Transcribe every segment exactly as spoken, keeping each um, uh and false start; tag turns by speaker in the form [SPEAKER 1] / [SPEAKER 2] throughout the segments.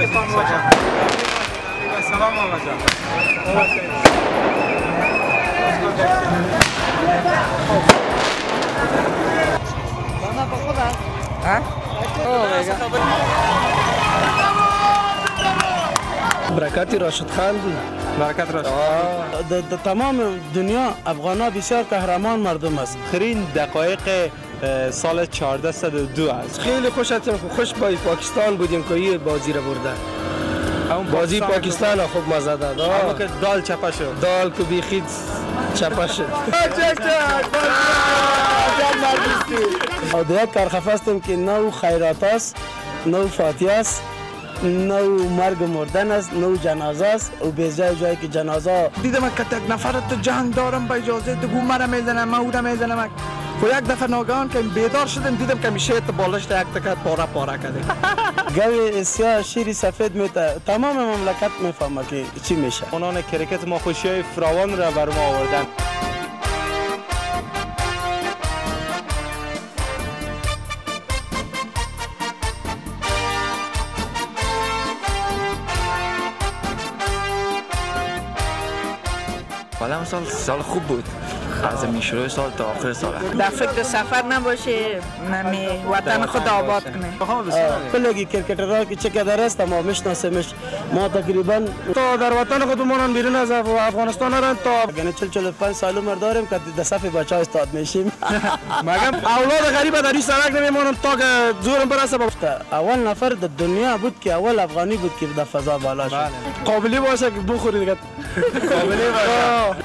[SPEAKER 1] سلام آقا جان.
[SPEAKER 2] برکتی راشد خان بود.
[SPEAKER 1] برکت راشد.
[SPEAKER 2] در تمام دنیا افغانا بسیار قهرمان مردم است.
[SPEAKER 1] آخرین دقایق سال چهارده و دو است.
[SPEAKER 2] خیلی خوشتون خوش با پاکستان بودیم که این بازی را بردن. بازی پاکستان خوب مزه داد.
[SPEAKER 1] اما که دال چپه شد.
[SPEAKER 2] دال که بیخید چپه شد. او دیگه کارخفه هستیم که نو خیرات است، نو فاتحه است، نو مرگ مردن است، نو جنازه است و به جای جایی که جنازه
[SPEAKER 3] دیدم که یک نفر تو جنگ دارم به اجازه تو مرا میزنم ما او را میزنم. خو یک دفعه ناگهان که بیدار شدم دیدم که میشه تو بالش یک تکه پاره پاره کرده.
[SPEAKER 2] گوی سیاه شیری سفید میته تمام مملکت میفهمه که چی میشه.
[SPEAKER 1] اونان کرکت ما خوشی فراوان را بر ما آوردن.
[SPEAKER 4] حالا سال سال خوب بود از می شروع سال تا آخر سال.
[SPEAKER 5] در فکر سفر نباشه نمی وطن خود آباد کنه.
[SPEAKER 2] کلگی کرکترها که چقدر است ما میشناسیمش ما تقریبا تا در وطن خودمون بیرون از افغانستان نرن تا یعنی چهل چهل و پنج سال عمر داریم که در صف بچه‌ها استاد میشیم.
[SPEAKER 1] مگم
[SPEAKER 2] اولاد غریب در این سرک نمیمونن تا که زورم برسه. اول نفر در دنیا بود که اول افغانی بود که در فضا بالا شد. قابلی باشه که بخوری دیگه.
[SPEAKER 1] قابلی باشه.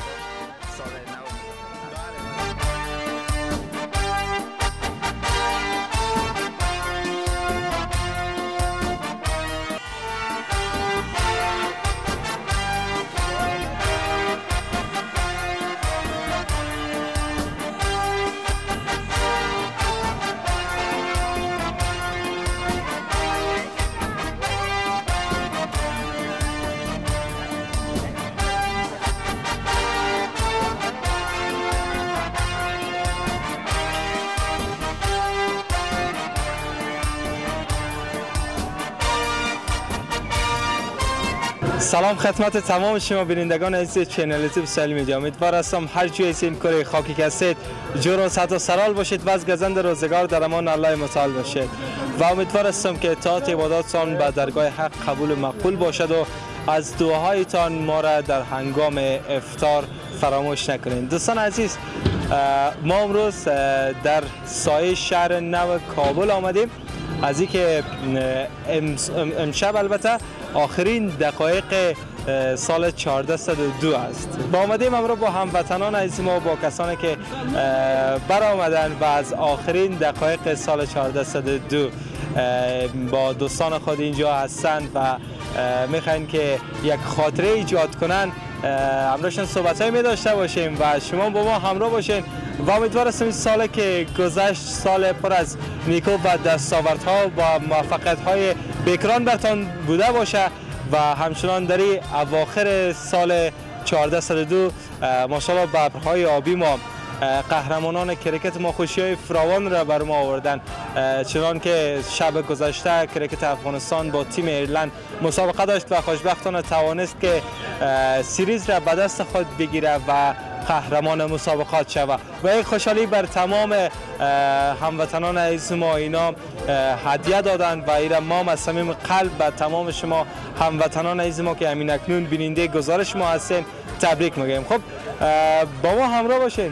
[SPEAKER 1] سلام خدمت تمام شما بینندگان عزیز چینل یوتیوب سالی میدیا. امیدوار هستم هر جای از این کره خاکی که هستید جور و صحت و سرحال باشید و از گزند روزگار در امان الله متعال باشید و امیدوار هستم که اطاعت عباداتتان به درگاه حق قبول و مقبول باشد و از دعاهایتان ما را در هنگام افطار فراموش نکنید. دوستان عزیز، ما امروز در سایه شهر نو کابل آمدیم. از اینکه امشب البته آخرین دقایق سال چهارده و دو است. با آمدیم امروز با هموطنان عزیز ما با کسانی که برآمدن و از آخرین دقایق سال چهارده و دو با دوستان خود اینجا هستند و میخواین که یک خاطره ایجاد کنن. همراهشون صحبت‌هایی می داشته باشیم و شما با ما همراه باشین و امیدوار هستم این سالی که گذشت سال پر از نیکو و دستاوردها و موفقیت‌های بکران برتان بوده باشه و همچنان در اواخر سال چهارده و دو ماشاءالله ببرهای آبی ما قهرمانان کرکت ما خوشی‌های فراوان را بر ما آوردن. چنان که شب گذشته کرکت افغانستان با تیم ایرلند مسابقه داشت و خوشبختانه توانست که سریز را به دست خود بگیره و قهرمان مسابقات شود و یک خوشحالی بر تمام هموطنان عزیز ما اینا هدیه دادن و ایرا ما از صمیم قلب به تمام شما هموطنان عزیز ما که همین اکنون بیننده گزارش ما هستین تبریک میگیم. خب با ما همراه باشین.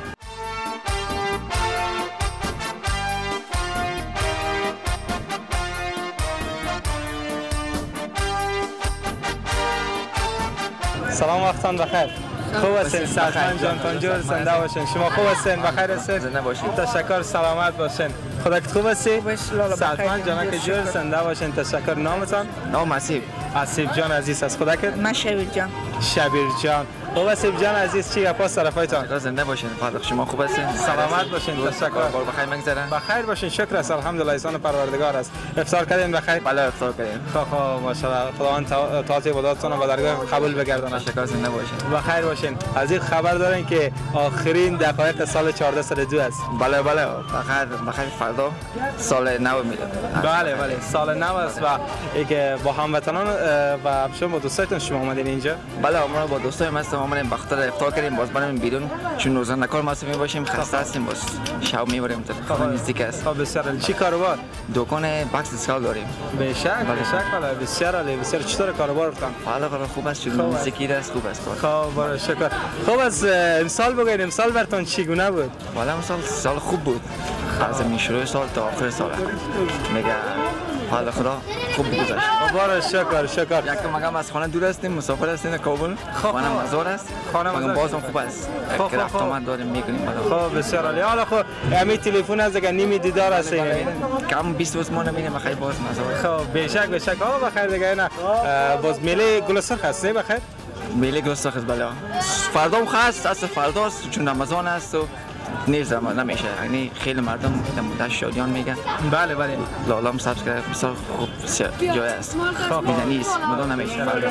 [SPEAKER 1] سلام وقتان بخیر. خوب هستین؟ صحتمند جان تانجور زنده باشین. شما خوب هستین؟ بخیر هستین؟
[SPEAKER 4] زنده باشین.
[SPEAKER 1] تشکر، سلامت باشین. خودت خوب هستی؟ صحتمند جان که جور زنده باشین. تشکر. نامتان؟
[SPEAKER 4] نام اسیب.
[SPEAKER 1] اسیب جان عزیز از خدا که؟
[SPEAKER 5] من شبیر جان.
[SPEAKER 1] شبیر جان. خوب اسیب جان عزیز چی گپ است طرفایتان؟
[SPEAKER 4] زنده باشین. فضل شما خوب هستین؟
[SPEAKER 1] سلامت باشین. تشکر.
[SPEAKER 4] بار بخیر میگذرن.
[SPEAKER 1] بخیر باشین. شکر است. الحمدلله احسان پروردگار است. افطار کردین بخیر؟
[SPEAKER 4] بله افطار کردیم.
[SPEAKER 1] خب خب ماشاءالله خداوند تاج عباداتتون رو به درگاه قبول بگردونه.
[SPEAKER 4] تشکر. زنده باشین.
[SPEAKER 1] بخیر باشین. از این خبر دارین که آخرین دقایق سال چهارده صد و دو است.
[SPEAKER 4] بله بله. بخیر بخیر فردا سال نو میاد.
[SPEAKER 1] بله بله سال نو است و اینکه با هموطنان و شما با دوستاتون شما اومدین اینجا؟
[SPEAKER 4] بله ما با دوستای هستم اومدیم بخاطر افطار کردیم باز بریم بیرون چون روزانه کار ما می باشیم خسته هستیم باز شب میبریم تا خانه نزدیک است.
[SPEAKER 1] خب بسیار چی کاروبار؟
[SPEAKER 4] دکان بکس اسکال داریم.
[SPEAKER 1] به شک به شک والا بسیار عالی بسیار چطور کاروبارتان؟
[SPEAKER 4] والا والا خوب است چون موسیقی است خوب است.
[SPEAKER 1] خب برای شکر. خب از امسال بگید امسال براتون چگونه بود؟
[SPEAKER 4] والا امسال سال خوب بود. از می شروع سال تا آخر سال میگه حال خدا خوب گذشت.
[SPEAKER 1] بارا شکر شکر.
[SPEAKER 4] یک مگم از خانه دور هستیم مسافر هستیم کابل. خانه مزار است.
[SPEAKER 1] خانه مزار
[SPEAKER 4] بازم خوب است. یک رفت آمد داریم میکنیم.
[SPEAKER 1] خب بسیار عالی. حالا خب همین تلفن از اگر نیمی دیدار هستین
[SPEAKER 4] کم بیست روز ما نمیریم بخیر باز مزار.
[SPEAKER 1] خب به شک به شک آقا بخیر دیگه نه باز میله گل سرخ هست بخیر.
[SPEAKER 4] میله گل سرخ است بله. فردا هم خاص است فردا چون رمضان است و نیز نمیشه یعنی خیلی مردم در شادیان میگن
[SPEAKER 1] بله بله
[SPEAKER 4] لالام سبز کرده بسیار خوب جای است میدن نیست مدام نمیشه بله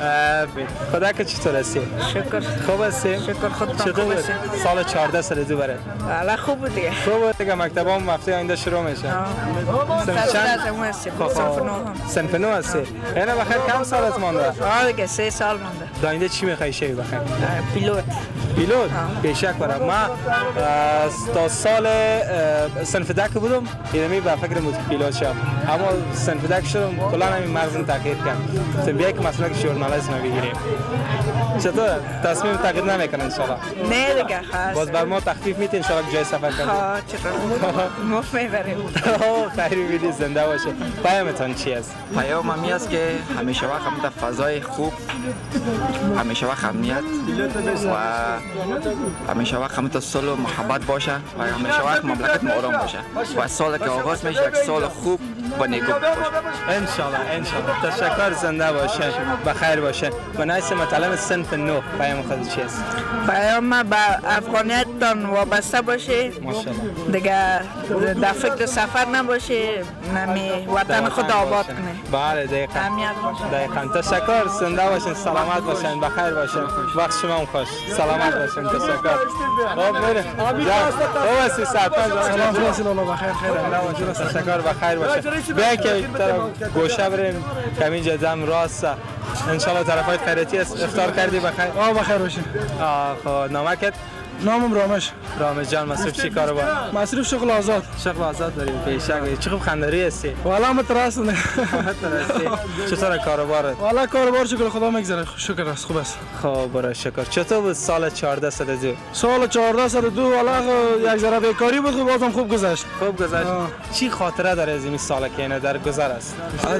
[SPEAKER 1] خدا که چطور هستی؟
[SPEAKER 5] شکر
[SPEAKER 1] خوب هستی؟
[SPEAKER 5] شکر خودتان خوب هستی؟
[SPEAKER 1] سال چهارده سال دو بره
[SPEAKER 5] حالا خوب بود دیگه
[SPEAKER 1] خوب بود دیگه مکتب هم هفته آینده شروع میشه
[SPEAKER 5] صنف چند؟ صنف نو
[SPEAKER 1] صنف نو هستی؟ اینه بخیر کم سالت مانده؟
[SPEAKER 5] آه دیگه سه سال مانده
[SPEAKER 1] داینده چی میخوای شوی بخیر؟
[SPEAKER 5] پیلوت
[SPEAKER 1] پیلوت؟ بیشک برم ما تا سال صنف دک بودم اینمی به فکر بود پیلوت شم اما صنف دک شدم کلا همین مغزم تغییر کرد تو بیا که مسئله که ژورنالیسم بگیریم چطور تصمیم تغییر نمیکنه ان شاء الله
[SPEAKER 5] نه دیگه خاص
[SPEAKER 1] باز بر ما تخفیف میتین ان شاء الله جای سفر کنیم
[SPEAKER 5] ها چطور مفت میبریم
[SPEAKER 1] خیلی ویدی زنده باشه پیامتون چی است
[SPEAKER 4] پیام می است که همیشه وقت هم در فضای خوب همیشه وقت امنیت و همیشه وقت هم تا صلح و محبت باشه و همیشه وقت مملکت ما آرام باشه و سال که آغاز میشه یک سال خوب و نیکو باشه
[SPEAKER 1] ان شاء الله ان شاء الله تشکر زنده باشین بخیر باشین و نایس مطلب صنف نو پیام خود چی است
[SPEAKER 5] پیام با افغانیتتان وابسته باشه
[SPEAKER 1] ماشاءالله
[SPEAKER 5] دیگه در فکر سفر نباشه نمی وطن خود آباد کنه
[SPEAKER 1] بله دقیقاً
[SPEAKER 5] امنیت باشه
[SPEAKER 1] دقیقاً تشکر زنده باشین سلامت باشین بخیر باشین وقت شما هم خوش سلامت باشین تشکر خب میره خوب هستی سلام
[SPEAKER 2] سلام بخیر خیر
[SPEAKER 1] تشکر بخیر باشه بیا که گوشه بریم کمی جدم راست ان شاء الله طرفای خیراتی است افطار کردی بخیر
[SPEAKER 2] آه بخیر باشین
[SPEAKER 1] آه خب نامکت
[SPEAKER 2] نامم رامش
[SPEAKER 1] رامش جان مصروف چی کارو با
[SPEAKER 2] مصروف شغل آزاد
[SPEAKER 1] شغل آزاد داریم بیشک چه خوب خنداری هستی
[SPEAKER 2] والا متراس نه
[SPEAKER 1] چطور کاروبارت
[SPEAKER 2] والا کاروبار شکر خدا میگذره شکر است خوب است
[SPEAKER 1] خب برای شکر چطور بود سال چهارده صد و دو
[SPEAKER 2] سال چهارده صد و دو والا یک ذره بیکاری بود خب بازم خوب گذشت
[SPEAKER 1] خوب گذشت چی خاطره داره از این سال که اینا در گذر است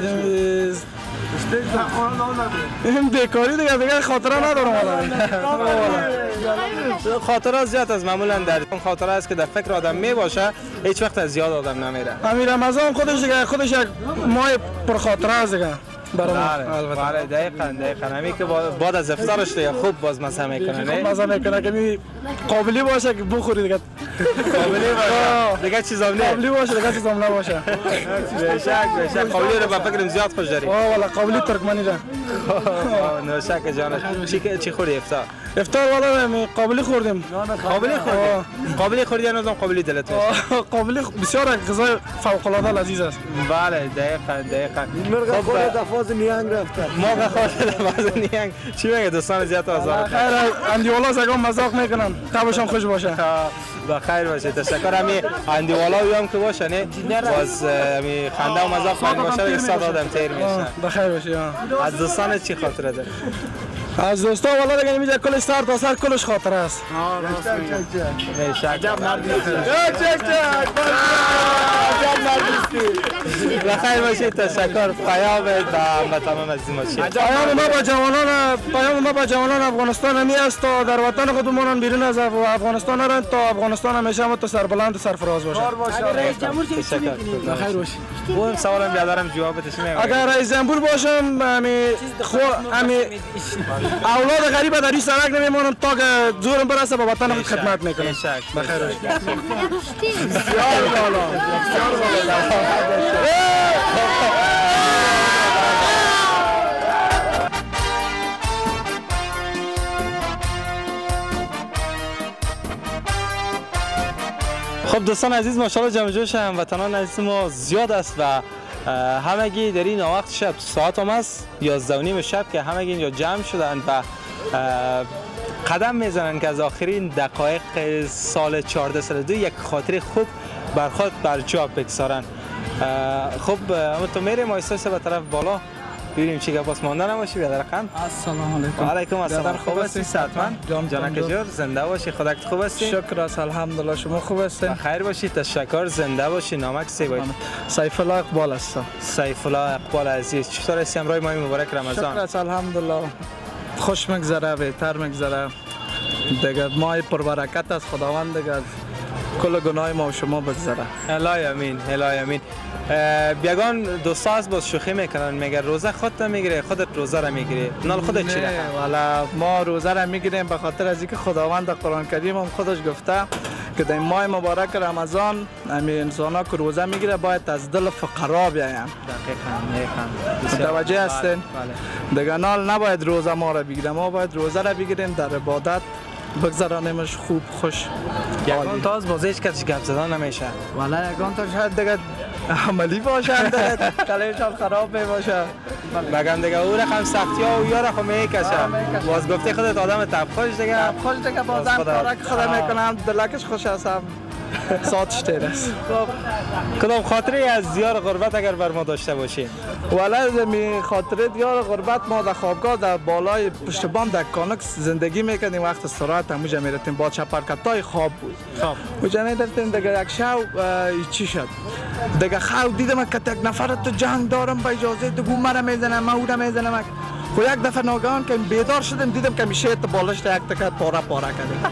[SPEAKER 2] این بیکاری دیگه دیگه خاطره ندارم والا
[SPEAKER 1] خاطره زیاد از معمولا در اون خاطره است که در فکر آدم می باشه هیچ وقت از یاد آدم نمیره
[SPEAKER 2] امیر رمضان خودش دیگه خودش یک ماه پر خاطره است دیگه برای
[SPEAKER 1] البته بله دقیقاً دقیقاً همین که بعد از افطارش دیگه خوب باز مزه میکنه نه
[SPEAKER 2] مزه میکنه که قابلی باشه که بخوری دیگه
[SPEAKER 1] قابلی باشه دیگه چیزام نه
[SPEAKER 2] قابلی باشه دیگه چیزام نباشه
[SPEAKER 1] بشک بشک قابلی رو به فکرم زیاد خوش داری
[SPEAKER 2] آه والا قابلی ترکمنی را
[SPEAKER 1] نه شک جان چی چی خوردی افطار
[SPEAKER 2] افطار والا قابلی خوردیم
[SPEAKER 1] قابلی خوردی قابلی خوردی هنوزم قابلی دلت میشه
[SPEAKER 2] قابلی بسیار غذای فوق العاده لذیذ است
[SPEAKER 1] بله دقیقاً دقیقاً
[SPEAKER 2] مرغ خود دفاز نیانگ رفته
[SPEAKER 1] ما خود دفاز نیانگ چی میگه دوستان زیاد آزار
[SPEAKER 2] خیر اندیوالا سگام مذاق میکنن قبلشان خوش باشه
[SPEAKER 1] بخیر باشه تشکر همی اندیوالا هم که باشه نه باز همی خنده و مذاق کنیم باشه دیگه صد آدم تیر میشه
[SPEAKER 2] بخیر باشه
[SPEAKER 1] از دوستان چی خاطره داره
[SPEAKER 2] از دوستا والا دیگه نمیشه کل سر تا سر کلش خاطره است
[SPEAKER 1] ها راست میگه بخیر باشید. تشکر. پیام به هموطنان عزیز ما چیه؟
[SPEAKER 3] پیام ما با جوانان پیام ما با جوانان افغانستان همی است تا در وطن خودمان بیرون از افغانستان نرن تا افغانستان همیشه ما تو سربلند و سرفراز باشه.
[SPEAKER 2] رئیس جمهور چی میکنید؟
[SPEAKER 1] بخیر باشید. اون سوالم بیادرم جواب بتش نمیدم.
[SPEAKER 3] اگر رئیس جمهور باشم امی خو امی اولاد غریب در این سرک نمیمونم تا که زورم برسه با وطن خود خدمت میکنم. بخیر باشید. بسیار بالا. بسیار بالا.
[SPEAKER 1] خب دوستان عزیز، ماشاءالله جمع جوش هموطنان عزیز ما زیاد است و همگی در این وقت شب ساعت هم است یازده و نیم شب که همگی اینجا جمع شدند و قدم میزنند که از آخرین دقایق سال چهارده سال دو یک خاطر خوب بر خود بر جا بگذارند. خب اما تو میریم آیسته به طرف بالا ببینیم چی گپ است. مانده نباشی بیادر خان.
[SPEAKER 3] السلام علیکم.
[SPEAKER 1] و علیکم السلام. خوب هستی؟ صحتمند؟
[SPEAKER 3] جان
[SPEAKER 1] جانک جور زنده باشی. خودت خوب هستی؟
[SPEAKER 3] شکر است الحمدلله. شما خوب هستین؟
[SPEAKER 1] بخیر باشی. تشکر. زنده باشی. نامک سی باید؟
[SPEAKER 3] سیف الله اقبال هستم.
[SPEAKER 1] سیف الله اقبال عزیز، چطور هستی امروز ماه مبارک رمضان؟
[SPEAKER 3] شکر است الحمدلله. خوش میگذره، بهتر میگذره. دیگه ماه پربرکت است. خداوند دیگه کل گناه ما و شما بگذره.
[SPEAKER 1] الهی امین. الهی امین. بیگان دوستا از باز شوخی میکنن میگه روزه خودت میگیره خودت روزه را میگیری. نال خودت چی
[SPEAKER 3] نه والا ما روزه را میگیریم به خاطر از اینکه خداوند در قرآن کریم هم خودش گفته که در ماه مبارک رمضان همین انسان ها که روزه میگیره باید از دل فقرا بیاین.
[SPEAKER 1] دقیقاً.
[SPEAKER 3] متوجه هستین؟ دیگه نال نباید روزه ما را بگیریم، ما باید روزه را بگیریم در عبادت بگذرانیمش خوب خوش.
[SPEAKER 1] یگان تا از بازه هیچ کسی گپ زدن نمیشه.
[SPEAKER 3] والا یگان تا شاید دیگه عملی باشه دیگه کلهشان خراب میباشه.
[SPEAKER 1] بگم دیگه او رقم سختی ها و یا رقم میکشه. باز گفته خودت آدم تبخوش دیگه.
[SPEAKER 3] تبخوش دیگه بازم کارک خودم میکنم دلکش خوش هستم. ساعتش تیر است.
[SPEAKER 1] کدام خاطری از دیار غربت اگر بر ما داشته باشی؟
[SPEAKER 3] والا می خاطره دیار غربت ما در خوابگاه در بالای پشت بام در کانکس زندگی میکردیم. وقت استراحت هم اونجا میرفتیم با چپرکتای خواب بود.
[SPEAKER 1] خواب.
[SPEAKER 3] اونجا میرفتیم دیگه یک شو چی شد؟ دیگه خواب دیدم که یک نفر تو جنگ دارم با اجازه تو گو مرا میزنم ما او را میزنم. خو یک دفعه ناگهان که بیدار شدم دیدم که میشه تو بالش یک تکه پاره پاره کردم.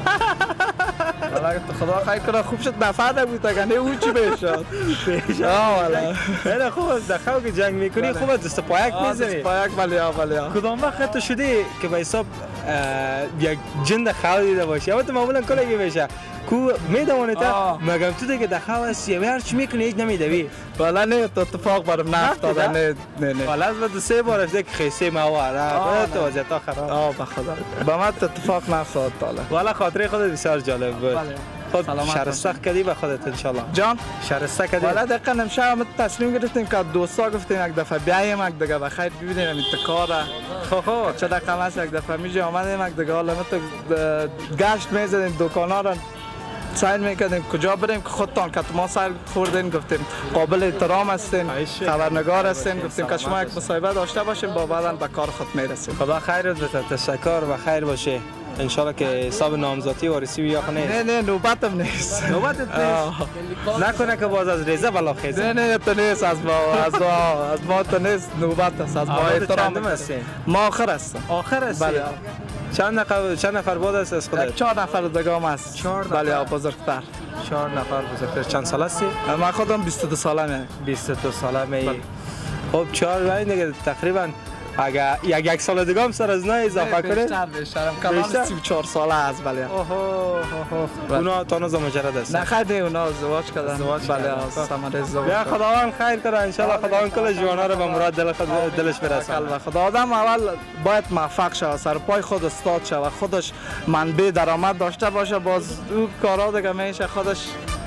[SPEAKER 3] والا خدا خیر کنه خوب شد نفر نبود اگه نه او چی بشد. آه والا.
[SPEAKER 1] خیلی خوب است دخاو که جنگ میکنی خوب است دست پایک میزنی.
[SPEAKER 3] دست پایک ولی ها ولی ها.
[SPEAKER 1] کدام وقت تو شدی که به حساب یک جن دخاو دیده باشی؟ اما تو معمولا کلگی میشه کو میدونی تا مگم تو دیگه دخاو است یا هر چی میکنی هیچ نمیدوی.
[SPEAKER 3] والا نه تو اتفاق برام نفتاد نه نه نه.
[SPEAKER 1] والا از دو سه بار است که خیسه مواره تو وضعیت خراب.
[SPEAKER 3] آه به خدا. با ما اتفاق نفتاد والا.
[SPEAKER 1] والا خاطره خودت بسیار جالب بود. خود شرستخ کردی به خودت انشالله.
[SPEAKER 3] جان
[SPEAKER 1] شرستخ کردی.
[SPEAKER 3] والا دقیقاً امشب تصمیم گرفتیم که دوستا گفتیم یک دفعه بیایم یک دیگه بخیر ببینیم این کارا.
[SPEAKER 1] خو خو
[SPEAKER 3] چه دقیقاً است یک دفعه میجی آمدیم یک دیگه حالا تو گشت میزدیم دکانا را سعی میکردیم کجا بریم که خودتان که ما سعی خوردین گفتیم قابل احترام هستین خبرنگار هستین گفتیم که شما یک مصاحبه داشته باشیم با بعداً به کار خود میرسیم.
[SPEAKER 1] خدا خیرت بده. تشکر و خیر باشه. انشالله که حساب نامزدی وارسی و یا خونه
[SPEAKER 3] نه نه نوبتم نیست.
[SPEAKER 1] نوبتت نیست. نکنه که باز از ریزه بلا خیزه.
[SPEAKER 3] نه نه تو نیست از ما از ما از ما تو نیست نوبت است از ما احترام
[SPEAKER 1] هستی.
[SPEAKER 3] ما آخر هستم.
[SPEAKER 1] آخر هستی.
[SPEAKER 3] بله.
[SPEAKER 1] چند نفر چند نفر بود است از خودت؟
[SPEAKER 3] چهار نفر دگام است.
[SPEAKER 1] چهار
[SPEAKER 3] بله بزرگتر.
[SPEAKER 1] چهار نفر بزرگتر. چند سال هستی؟
[SPEAKER 3] من خودم بیست و دو سالمه.
[SPEAKER 1] بیست و دو سالمه. خب چهار ولی دیگه تقریبا اگر یک یک سال دیگه هم سر از نه اضافه کنه
[SPEAKER 3] بیشتر بیشترم کلان سی و چهار ساله است بله.
[SPEAKER 1] اوه اونا تانوز مجرد است.
[SPEAKER 3] نه خیلی اونا ازدواج کردن.
[SPEAKER 1] ازدواج
[SPEAKER 3] بله ثمره ازدواج.
[SPEAKER 1] یا خداوند خیر کنه ان شاء الله خداوند کل جوانا رو به مراد دل خود دلش برسونه.
[SPEAKER 3] خدا آدم اول باید موفق شه سر پای خود استاد شه و خودش منبع درآمد داشته باشه باز او کارا دیگه میشه خودش.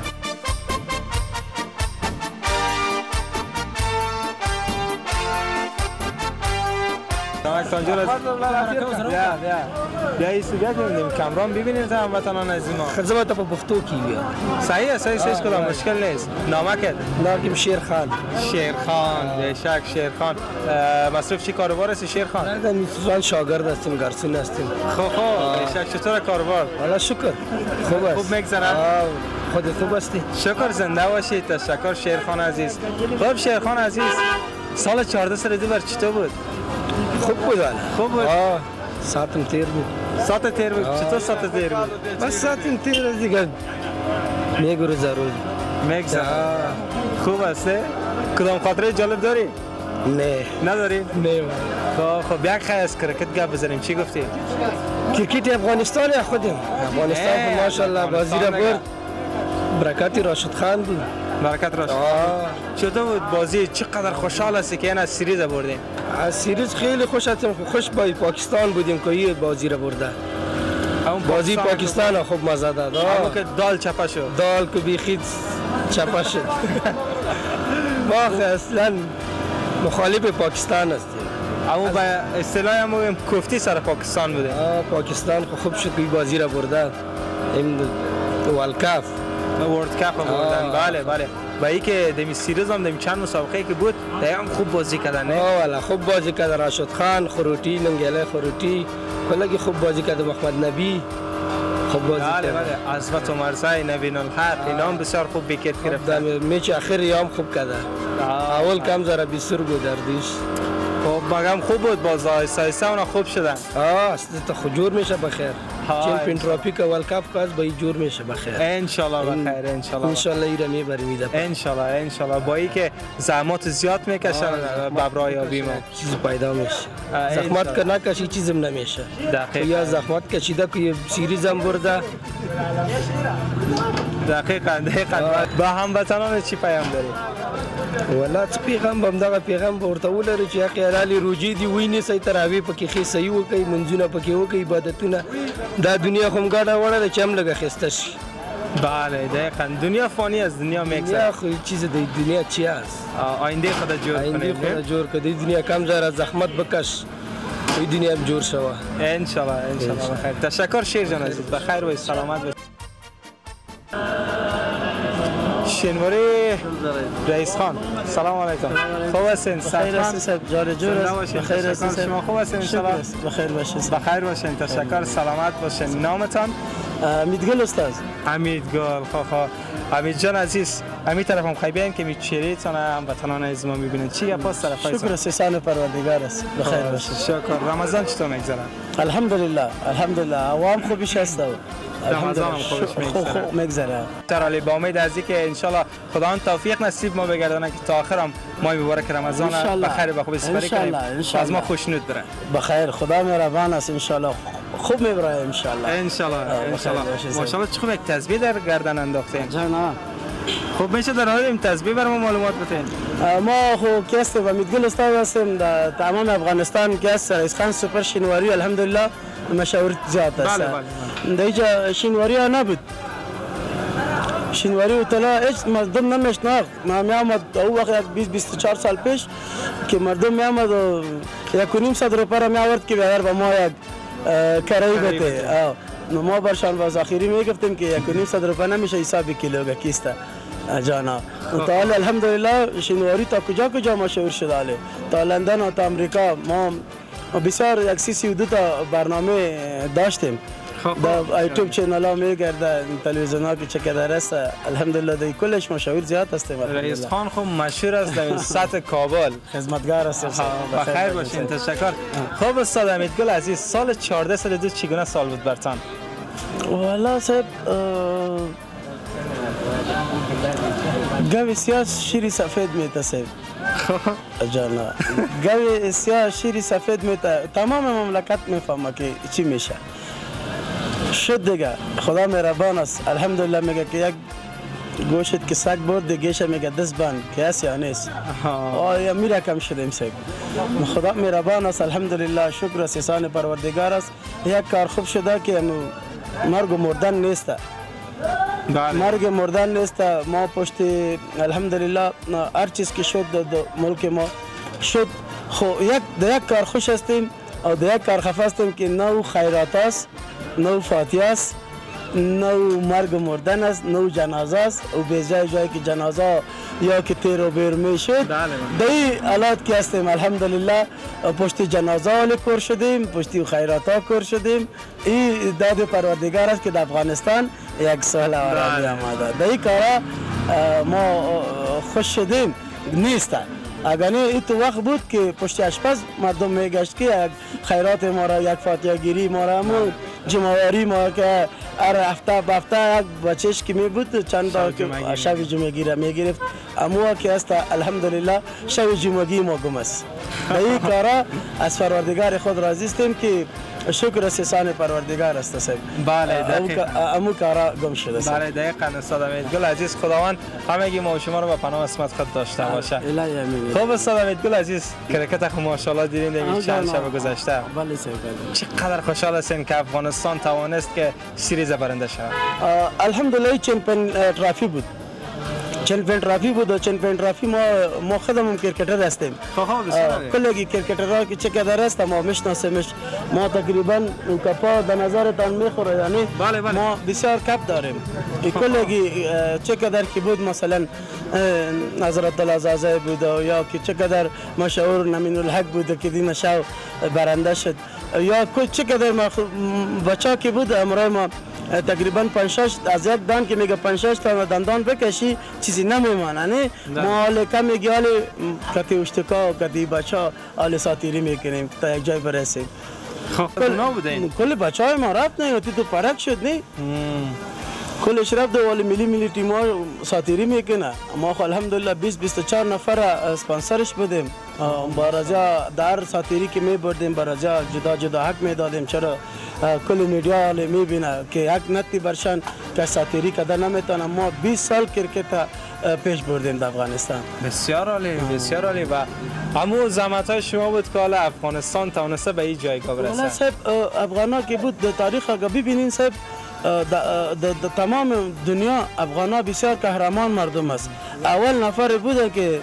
[SPEAKER 1] تانجور از بیا بیا بیا این سویا کنیم کامران ببینید هموطنان عزیز ما.
[SPEAKER 2] خدمت په پښتو کې بیا.
[SPEAKER 1] صحیح است صحیح است کدام مشکل نیست. نامکت
[SPEAKER 2] ناکیم شیرخان.
[SPEAKER 1] شیرخان بیشک شیرخان. مصرف چی کاروبار است شیرخان؟
[SPEAKER 2] نه میتونم شاگرد هستیم گارسون هستیم.
[SPEAKER 1] خب خب بیشک چطور کاروبار؟
[SPEAKER 2] والا شکر خوب است.
[SPEAKER 1] خوب میگذره.
[SPEAKER 2] خود خوب هستی؟
[SPEAKER 1] شکر زنده باشید. تشکر شیرخان عزیز. خب شیرخان عزیز سال چهارده سال دیگر چطور بود؟
[SPEAKER 2] خوب بود والا.
[SPEAKER 1] خوب بود.
[SPEAKER 2] آه ساعتم تیر بود.
[SPEAKER 1] ساعت تیر بود. چطور ساعت تیر بود؟
[SPEAKER 2] بس ساعتم تیر دیگه میگذره روز.
[SPEAKER 1] میگذره. خوب است. کدام خاطره جالب داری؟
[SPEAKER 2] نه
[SPEAKER 1] نداری؟
[SPEAKER 2] نه.
[SPEAKER 1] خب خب یک خیلی از کرکت گپ بزنیم. چی گفتی؟
[SPEAKER 2] کرکت افغانستان خودم. افغانستان ماشاءالله بازی را برد. برکت راشد خان بود.
[SPEAKER 1] برکت راشد. چطور بود بازی؟ چقدر خوشحال هستی که این از سیریز بردیم؟
[SPEAKER 2] از سیریز خیلی خوش هستم. خوش با پاکستان بودیم که این بازی را برده. بازی پاکستان خوب مزه داد.
[SPEAKER 1] اما که دال چپه شد.
[SPEAKER 2] دال که بیخید چپه شد. ما اصلا مخالف پاکستان هستیم.
[SPEAKER 1] اما به اصطلاح هم کوفتی سر پاکستان بوده.
[SPEAKER 2] پاکستان خوب شد که بازی را برده. این ورلد کاپ
[SPEAKER 1] ورلد کاپ بردن. بله بله. با ای که دمی سیریز هم دمی چند مسابقه که بود هم خوب بازی کردن.
[SPEAKER 2] آه والا خوب بازی کرد. راشد خان، خروٹی، ننگله خروٹی کلا خوب بازی کرد. محمد نبی خوب بازی کرد.
[SPEAKER 1] بله بله. عصمت عمرزی، نوین الحق اینا هم بسیار خوب ویکت گرفتن.
[SPEAKER 2] میچ اخیر یام خوب کرد. اول کم ذره بیسر بود دردیش.
[SPEAKER 1] خب بگم خوب بود باز آیسته آیسته اونا خوب شدن.
[SPEAKER 2] آه اصلا تا جور میشه بخیر. چمپیون تروفی که ورلد کاپ کاز با جور میشه بخیر.
[SPEAKER 1] ان شاء الله بخیر. ان شاء الله.
[SPEAKER 2] ان شاء الله ایرا میبریم ایدا.
[SPEAKER 1] ان شاء الله ان شاء الله. با ای که زحمات زیاد میکشن ببرایابی ما
[SPEAKER 2] چیز پیدا میشه. زحمت که نکشی چیزم نمیشه.
[SPEAKER 1] دقیقاً.
[SPEAKER 2] یا زحمت کشیده که سیریز هم برده.
[SPEAKER 1] دقیقاً دقیقاً. با هموطنان چی پیام داری؟
[SPEAKER 2] ولا پیغام بم دغه پیغام ورته ولري چې اخیرالی روجي دی ویني سي تراوی پکې خې صحیح وکي منځونه پکې وکي عبادتونه دا دنیا کوم ګاډه وړه چې هم لګه خسته شي.
[SPEAKER 1] بله دقیقاً. دنیا فانی است. دنیا میگذره.
[SPEAKER 2] یا خو چیز دی دنیا چی است؟
[SPEAKER 1] آینده خدا جور کنه.
[SPEAKER 2] آینده خدا جور کنه. دنیا کم زره زحمت بکش. این دنیا هم جور شوه.
[SPEAKER 1] ان شاء الله ان شاء الله بخیر. تشکر شیر جان عزیز. بخیر و سلامت باشید. شنواری رئیس خان سلام علیکم. خوب هستین؟
[SPEAKER 2] بخیر هستین؟ جار جور است. بخیر هستین؟
[SPEAKER 1] شما خوب هستین؟ ان شاء الله
[SPEAKER 2] بخیر باشین.
[SPEAKER 1] بخیر باشین. تشکر. سلامت باشین. نامتان؟
[SPEAKER 2] امیدگل استاد.
[SPEAKER 1] امیدگل. خب خب امید جان عزیز امید طرفم خیلی بیاین که میچریتون هموطنان عزیز ما میبینن. چی گپاست طرفای؟
[SPEAKER 2] شکر سیسان پروردگار است. بخیر باشین.
[SPEAKER 1] شکر. رمضان چطور میگذره؟
[SPEAKER 2] الحمدلله الحمدلله. عوام خوبش هست.
[SPEAKER 1] رمضان هم خوبش میگذره.
[SPEAKER 2] خوب میگذره.
[SPEAKER 1] ترالی با امید از اینکه ان شاء الله خداوند توفیق نصیب ما بگردونه که تا آخر هم ماه مبارک رمضان بخیر به خوبی سپری کنیم. از ما خوشنود بره.
[SPEAKER 2] بخیر. خدا مهربان است. ان شاء الله خوب میبره. ان شاء الله.
[SPEAKER 1] ان شاء الله ان شاء الله. ماشاءالله چه خوب یک تسبیح در گردن انداختین.
[SPEAKER 2] جانا.
[SPEAKER 1] خب میشه در حال این تسبیح برام معلومات بدین.
[SPEAKER 2] ما خو کست و امیدگل استاد هستیم در تمام افغانستان. کست رئیس خان سوپر شینواری الحمدلله مشاور زیاد است.
[SPEAKER 1] بله بله.
[SPEAKER 2] دیگه شینواری ها نبود. شینواری اطلاع هیچ مردم نمیشناخت. ما میامد او وقت بیست بیست و چهار سال پیش که مردم میامد و یک و نیم صد روپیه را میآورد که بیادر با ما یک کرایی بده. ما برشان باز آخری میگفتیم که یک و نیم صد روپیه نمیشه حساب کیلوگه کیسته جانا. تا حال الحمدلله شینواری تا کجا کجا مشهور شده. تا لندن و تا امریکا ما بسیار یک سی سی و دو تا برنامه داشتیم. در یوتیوب چینل ها میگرده تلویزیون ها که چقدر است الحمدلله دی کلش مشاور زیاد هستیم.
[SPEAKER 1] رئیس خان خوب مشهور است در سطح کابل.
[SPEAKER 2] خدمتگار هستیم.
[SPEAKER 1] بخیر باشین. تشکر. خب استاد امیدگل عزیز سال چهارده سال دو چگونه سال بود برتان؟
[SPEAKER 2] والا صاحب گوی سیاه شیری سفید میته صاحب جانا. گوی سیاه شیری سفید میته. تمام مملکت میفهمه که چی میشه. شد دیگه خدا مهربان است. الحمدلله میگه که یک گوشت که سگ برد دیگهش میگه دست بند که هست یا نیست. آیا میره کم شدیم صاحب. خدا مهربان است الحمدلله. شکر است احسان پروردگار است. یک کار خوب شده که مرگ و مردن نیست. مرگ مردن نیست. ما پشت الحمدلله هر چیز که شد در ملک ما شد. خو یک در یک کار خوش هستیم و در یک کار خفه هستیم که نو خیرات است نو فاتحه است نو مرگ و مردن است، نو جنازه است و به جای جایی که جنازه یا که تیر و بیر می شد دایی حالات که هستیم الحمدلله پشت جنازه حال کر شدیم، پشتی خیرات ها کر شدیم. این داد پروردگار است که در افغانستان یک سال آرادی آمده. دایی کارا ما خوش شدیم نیست. اگر نه این تو وقت بود که پشت اشپز مردم میگشت که یک خیرات ما را یک فاتحه گیری ما را همون جمعواری ما که هر هفته به هفته یک بچهش که می بود چند تا که شب جمعه گیره می گرفت امو که است الحمدلله شب جمعگی ما گم است. به این کارا از پروردگار خود راضی هستیم که شکر سیسان پروردگار است صاحب.
[SPEAKER 1] بله دقیقاً
[SPEAKER 2] امو کارا گم شده است.
[SPEAKER 1] بله دقیقاً استاد امیدگل عزیز خداوند همگی ما و شما رو به پناه اسمت خود داشته باشه.
[SPEAKER 2] الهی امین.
[SPEAKER 1] خب استاد امیدگل عزیز کرکت خو ماشاءالله دیدین این چند شب گذشته.
[SPEAKER 2] بله صاحب.
[SPEAKER 1] چقدر خوشحال هستین که افغانستان توانست که سریز برنده شود.
[SPEAKER 2] الحمدلله چمپیون ترافی بود. چمپیون ترافی بود و چمپیون ترافی ما ما خودمون کرکتر هستیم. کلگی کرکترها که چقدر است ما میشناسیمش. ما تقریبا کپا در نظرتان میخوره یعنی
[SPEAKER 1] بله بله.
[SPEAKER 2] ما بسیار کپ داریم. کلگی چقدر که بود مثلا حضرت العزازه بود یا که چقدر مشهور نمین الحق بود که دین شو برنده شد یا چقدر بچه که بود امروز ما تقریبا پنج شش از یک دان که میگه پنج شش تا دندان بکشی چیزی نمیمانه نه ما حال کم میگه حال کتی اشتکا کتی بچه حال ساتیری میکنیم تا یک جای برسیم.
[SPEAKER 1] خب اونا بودین
[SPEAKER 2] کل بچه های ما رفت نه تو پرک شد نه کلش رفت و ولی ملی ملی تیم ها ساتیری میکنه. ما خو الحمدلله بیست بیست و چهار نفر اسپانسرش بودیم برازا در ساتیری که میبردیم برازا جدا جدا حق میدادیم. چرا کل میدیا میبینه که حق نتی برشان که ساتیری کده نمیتونه. ما بیست سال کرکت پیش بردیم در افغانستان.
[SPEAKER 1] بسیار عالی بسیار عالی و همون زحمت های شما بود که حالا افغانستان تونسته به این جایگاه برسه.
[SPEAKER 2] والا صاحب افغانا که بود در تاریخ اگه ببینین صاحب در تمام دنیا افغانا بسیار قهرمان مردم است. اول نفر بوده که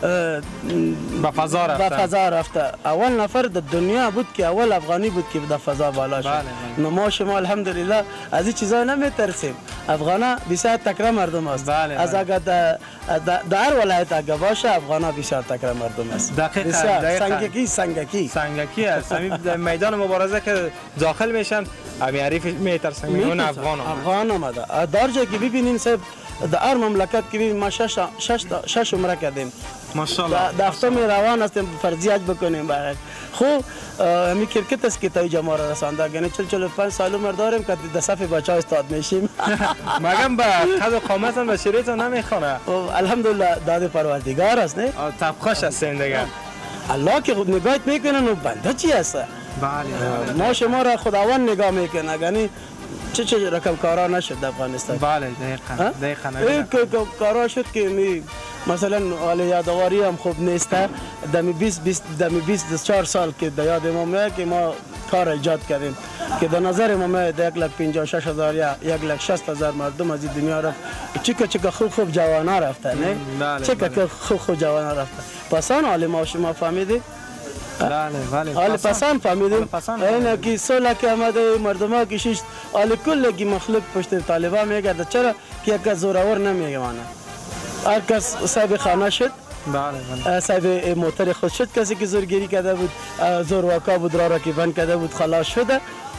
[SPEAKER 1] به فضا رفته.
[SPEAKER 2] به فضا رفته. اول نفر در دنیا بود که اول افغانی بود که در فضا بالا شد. بله ما شما الحمدلله از این چیزا نمیترسیم. افغانا بسیار تکرار مردم است.
[SPEAKER 1] بله
[SPEAKER 2] از اگر در هر ولایت اگر باشه افغانا بسیار تکرار مردم است.
[SPEAKER 1] دقیقاً دقیقاً.
[SPEAKER 2] سنگکی سنگکی
[SPEAKER 1] سنگکی است. همین میدان مبارزه که داخل میشن همین عریف میترسن میون افغان
[SPEAKER 2] افغان آمده. در جایی که ببینین صاحب در هر مملکت که ببین ما شش شش شش عمره کردیم
[SPEAKER 1] ماشاءالله.
[SPEAKER 2] در هفته می روان هستیم فرضی حج بکنیم برای خب همین کرکت است که تا اینجا ما را رسانده. یعنی چهل چهل و پنج سال عمر داریم که در صف بچه‌ها استاد میشیم.
[SPEAKER 1] مگم به قد و قامت به شریعت نمیخونه.
[SPEAKER 2] الحمدلله داد پروردگار است نه.
[SPEAKER 1] طبخش است دیگه.
[SPEAKER 2] الله که خود نگاهت میکنه و بنده چی هست؟
[SPEAKER 1] بله.
[SPEAKER 2] ما شما را خداوند نگاه میکنه. یعنی چه چه رقم کارا نشد در افغانستان.
[SPEAKER 1] بله دقیقاً دقیقاً.
[SPEAKER 2] این کارا شد که می مثلا حال یادواری هم خوب نیست. دمی بیست بیست دمی بیست و چهار سال که در یاد ما میاد که ما کار ایجاد کردیم که در نظر ما میاد یک لک پنجاه و شش هزار یا یک لک شصت هزار مردم از دنیا رفت. چیکا چیکا خوب خوب جوانا رفته نه. چیکا خوب خوب جوانا رفته. پسان حال ما شما فهمیدید؟
[SPEAKER 1] بله بله.
[SPEAKER 2] حال پسان فهمیدیم. این که سولا که آمده مردم ها کشیش حال کل کی مخلوق پشت طالبان میگرده. چرا که یک زورآور نمیگمانه. هر کس صاحب خانه شد.
[SPEAKER 1] بله بله.
[SPEAKER 2] صاحب موتر خود شد. کسی که زورگیری کرده بود زورواکا بود را را که بند کرده بود خلاص شده.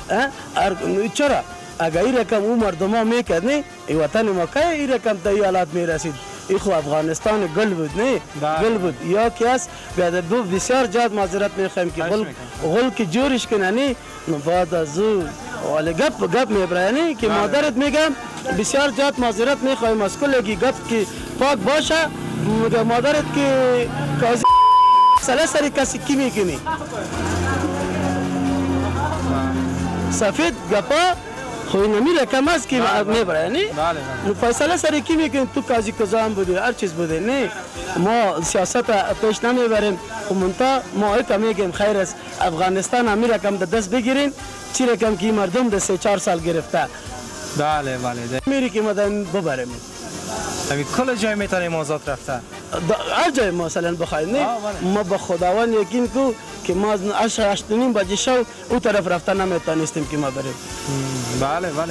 [SPEAKER 2] چرا اگر این رقم اون مردم ها میکرد نه این وطن ما که این رقم تا این حالات میرسید. این خو افغانستان گل بود نه گل بود یا که است بیاد دو بسیار جاد معذرت میخوایم که گل گل که جورش کنه نه بعد از او ولی گپ گپ میبرانی که مادرت میگم بسیار جاد معذرت میخوایم از کلگی گپ که پاک باشه مادرت که کازی سلا سری کسی کی میکنی سفید گپا خوی نمیره کم است که میبره نه فیصله سری کی میکنی تو کازی کزام بوده هر چیز بوده نه ما سیاست پیش نمیبریم خمونتا ما ایتا میگیم خیر است افغانستان همین رقم دست بگیرین چی رقم که مردم ده سه چهار سال گرفته
[SPEAKER 1] بله بله
[SPEAKER 2] میری که مدن ببریم
[SPEAKER 1] همین کل جای میتونیم آزاد رفته
[SPEAKER 2] هر جای مثلا بخواید نه ما به خداوند یقین کو که ما از هشت نیم بجه شو اون طرف رفتن نمیتونستیم که ما بریم
[SPEAKER 1] بله بله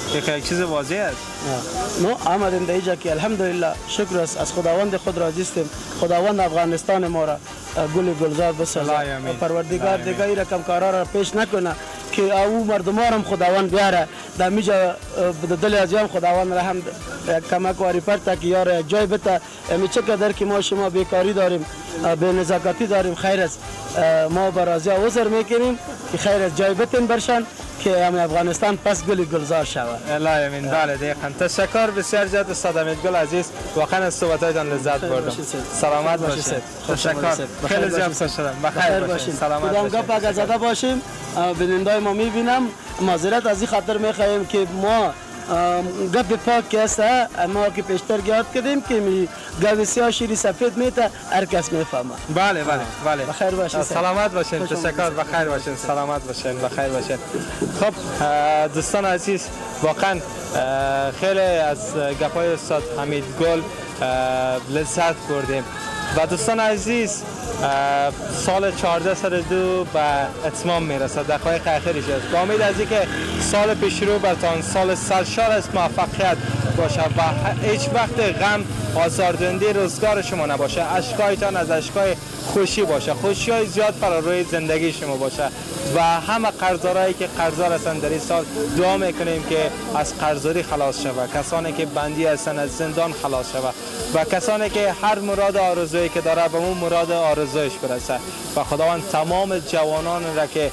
[SPEAKER 1] یک چیز واضح است.
[SPEAKER 2] ما آمدیم در اینجا که الحمدلله شکر است از خداوند خود راضی هستیم. خداوند افغانستان ما را گل گلزار بسازه. پروردگار دیگه این رقم کارا را پیش نکنه که او مردم ها هم خداوند بیاره. در میجا دل از هم خداوند را هم کمک واری پرتا که یار یک جای بتا. میچه قدر که ما شما بیکاری داریم، به نزاکتی داریم، خیر است ما برازی عذر میکنیم که خیر از جای بتین برشن که هم افغانستان پس گل گلزار شود.
[SPEAKER 1] الله امین. بله دقیقاً. تشکر بسیار زیاد استاد امیدگل عزیز، واقعا از صحبتاتون لذت بردم. سلامت باشید. تشکر. خیلی زیاد خوش شدم. بخیر باشید. سلامت باشید.
[SPEAKER 2] کدام گپ اگر زده باشیم بینندای ما میبینم، معذرت از این خاطر میخواهیم که ما گپ پاک که است ما که پیشتر یاد کردیم که گپ سیاه شیری سفید میته هر کس میفهمه.
[SPEAKER 1] بله بله بله.
[SPEAKER 2] بخیر باشید.
[SPEAKER 1] سلامت باشین. تشکر. بخیر باشین. سلامت باشین. بخیر باشین. خب دوستان عزیز، واقعا خیلی از گپای استاد امیدگل لذت بردیم و دوستان عزیز سال چهارده صد و دو به اتمام میرسد، دقایق اخیرش است. با امید از اینکه سال پیش رو برتان سال سرشار از موفقیت باشه و هیچ وقت غم آزاردهنده روزگار شما نباشه، اشکایتان از اشکای خوشی باشه، خوشی های زیاد فرا روی زندگی شما باشه و همه قرضدارایی که قرضدار هستند در این سال دعا میکنیم که از قرضداری خلاص شود، کسانی که بندی هستند از زندان خلاص شود و کسانی که هر مراد آرزویی که داره به اون مراد آرزویش برسه و خداوند تمام جوانان را که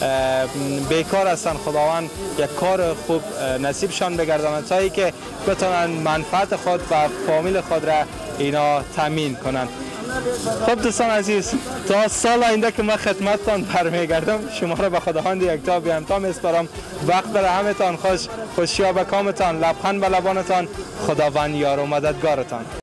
[SPEAKER 1] بیکار هستن خداوند یک کار خوب نصیبشان بگرداند تا که بتونن منفعت خود و فامیل خود را اینا تامین کنند. خب دوستان عزیز، تا سال آینده که من خدمتتان برمیگردم شما را به خداوند یکتا بی همتا میسپارم. وقت برای همتان خوش، خوشی به کامتان، لبخند به لبانتان، خداوند یار و مددگارتان.